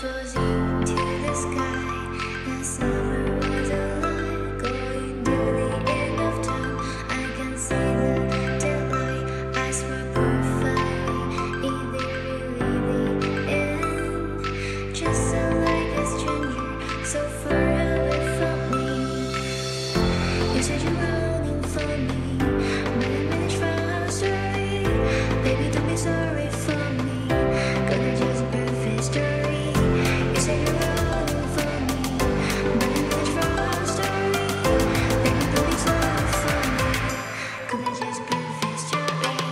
frozen to the sky. The summer was alive, going to the end of time. I can see the daylight. I swear perfectly, either really the end. Just so like a stranger, so far away from me. You said you're running for me, but I managed from our story. Baby, don't be sorry for me. Gonna just perfect story. You say you're running for me, but I managed from our story. Baby, don't be sorry for me. Gonna just perfect story.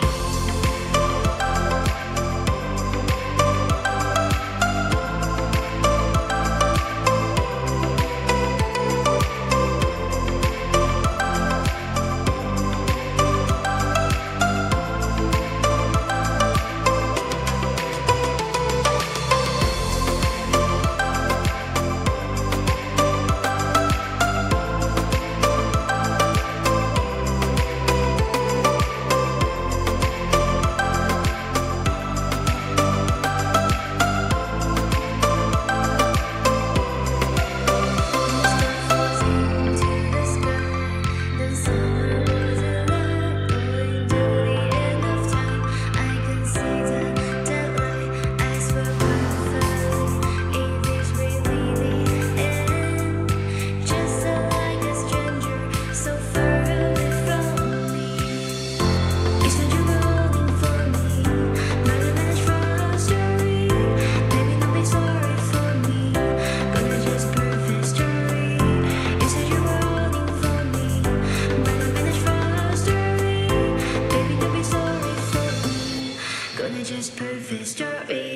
Just perfect story.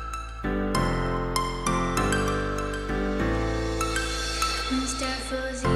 Mr. Fuzzy.